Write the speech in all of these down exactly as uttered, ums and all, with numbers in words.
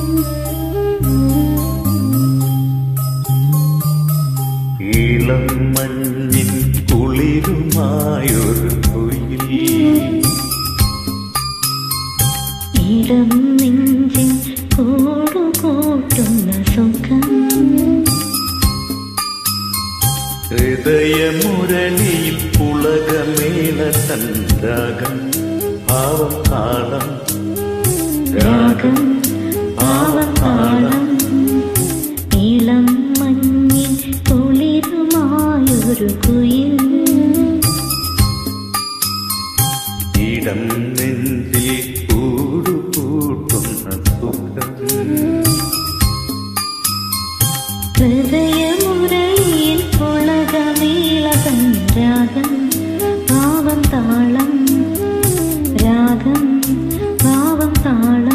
ഇളം മഞ്ഞിൻ കുളിരുമായൊരു കുയിൽ ഇളം നെഞ്ചിൻ കൂടുകൂട്ടുന്ന സുഖം ഹൃദയമുരളിയിൽ പുളകമേള തൻരാഗം ഭാവം താളം രാഗം ഭാവം താളം ഇളം മഞ്ഞിൻ കുളിരുമായൊരു കുയിൽ ഇടം നെഞ്ചിൽ കൂടുകൂട്ടുന്ന സുഖം ഹൃദയമുരളിയിൽ പുളകമേള തൻരാഗം ഭാവം താളം രാഗം ഭാവം താളം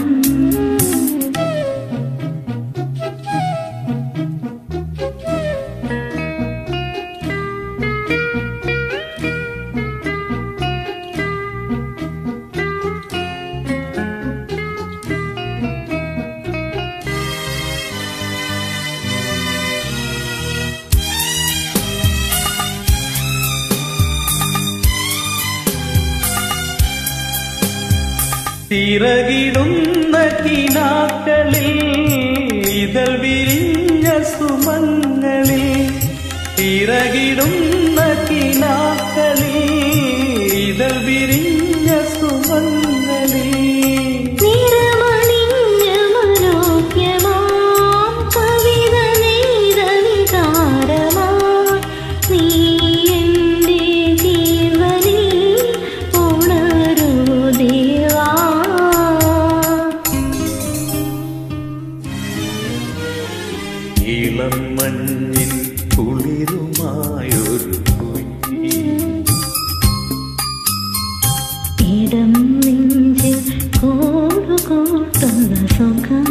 തിരകിടുന്ന കിനാക്കളിൽ ഇതൾ വിരിഞ്ഞ സുമങ്ങളിൽ തിരകിടുന്ന കിനാക്കളിൽ ഇതൾ വിരിഞ്ഞ സുമങ്ങളിൽ ഇളം മഞ്ഞിൻ കുളിരുമായൊരു കുയിൽ ഇടം നെഞ്ചിൽ കൂടുകൂട്ടുന്ന സുഖം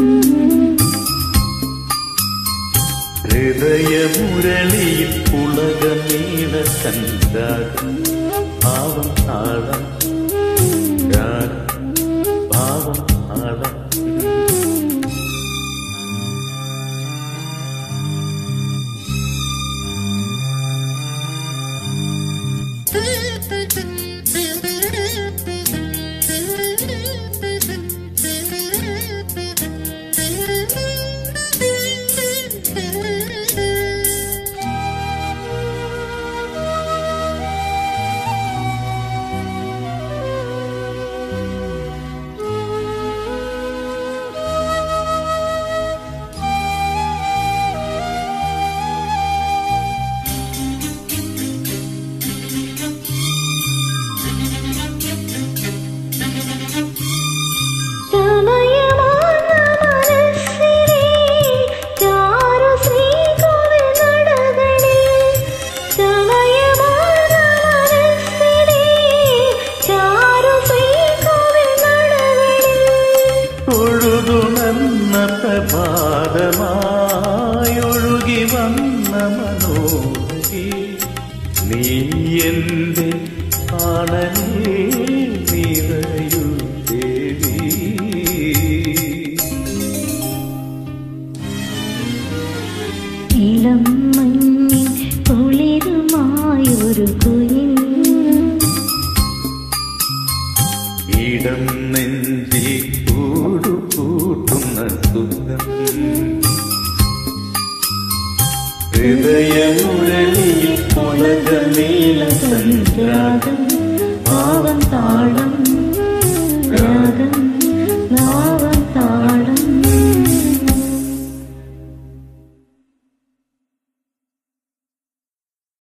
ഹൃദയമുരളിയിൽ പുളകമേള തൻരാഗം ഭാവം താളം രാഗം ഭാവം താളം പ്രഭാതമായൊഴുകി വന്ന മനോഹരി നീ എന്റെ ആണലേ നിറയൂ ദേവി ഇളം മഞ്ഞിൻ കുളിരുമായൊരു കുയിൽ ഇടം നെഞ്ചിൽ കൂടുകൂട്ടുന്ന സുഖം ഹൃദയമുരളിയിൽ പുളകമേള തൻരാഗം ഭാവം താളം